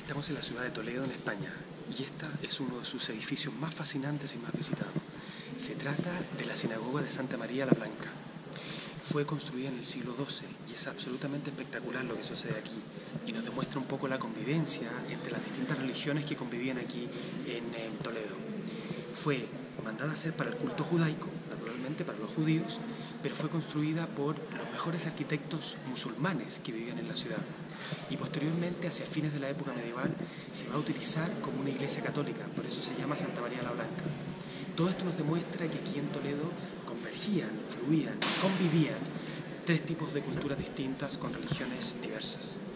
Estamos en la ciudad de Toledo, en España, y este es uno de sus edificios más fascinantes y más visitados. Se trata de la sinagoga de Santa María la Blanca. Fue construida en el siglo XII y es absolutamente espectacular lo que sucede aquí, y nos demuestra un poco la convivencia entre las distintas religiones que convivían aquí en Toledo. Fue mandada a hacer para el culto judaico, naturalmente para los judíos, pero fue construida por los mejores arquitectos musulmanes que vivían en la ciudad. Y posteriormente, hacia fines de la época medieval, se va a utilizar como una iglesia católica, por eso se llama Santa María la Blanca. Todo esto nos demuestra que aquí en Toledo convergían, fluían, convivían tres tipos de culturas distintas con religiones diversas.